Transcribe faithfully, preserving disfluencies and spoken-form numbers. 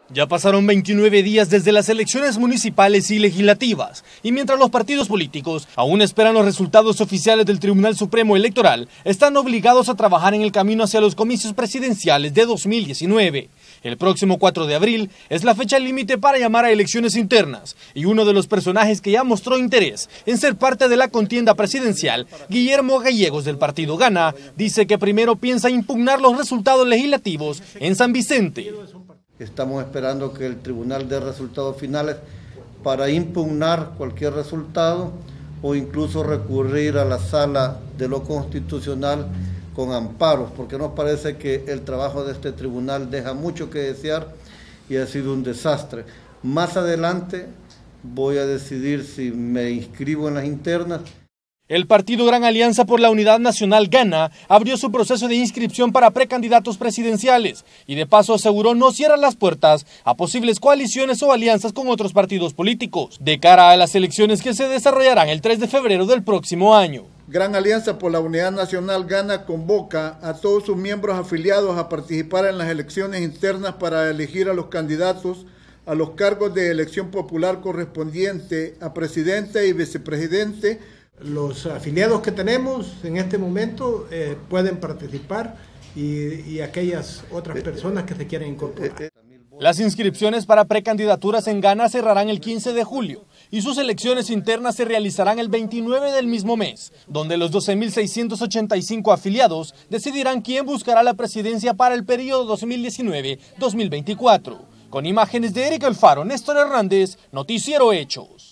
Ya pasaron veintinueve días desde las elecciones municipales y legislativas, y mientras los partidos políticos aún esperan los resultados oficiales del Tribunal Supremo Electoral, están obligados a trabajar en el camino hacia los comicios presidenciales de dos mil diecinueve. El próximo cuatro de abril es la fecha límite para llamar a elecciones internas, y uno de los personajes que ya mostró interés en ser parte de la contienda presidencial, Guillermo Gallegos del partido Gana, dice que primero piensa impugnar los resultados legislativos en San Vicente. Estamos esperando que el tribunal dé resultados finales para impugnar cualquier resultado o incluso recurrir a la sala de lo constitucional con amparos, porque nos parece que el trabajo de este tribunal deja mucho que desear y ha sido un desastre. Más adelante voy a decidir si me inscribo en las internas. El partido Gran Alianza por la Unidad Nacional Gana abrió su proceso de inscripción para precandidatos presidenciales y de paso aseguró no cierra las puertas a posibles coaliciones o alianzas con otros partidos políticos de cara a las elecciones que se desarrollarán el tres de febrero del próximo año. Gran Alianza por la Unidad Nacional Gana convoca a todos sus miembros afiliados a participar en las elecciones internas para elegir a los candidatos a los cargos de elección popular correspondiente a presidente y vicepresidente. Los afiliados que tenemos en este momento eh, pueden participar y, y aquellas otras personas que se quieren incorporar. Las inscripciones para precandidaturas en Gana cerrarán el quince de julio y sus elecciones internas se realizarán el veintinueve del mismo mes, donde los doce mil seiscientos ochenta y cinco afiliados decidirán quién buscará la presidencia para el periodo dos mil diecinueve a dos mil veinticuatro. Con imágenes de Erika Alfaro, Néstor Hernández, Noticiero Hechos.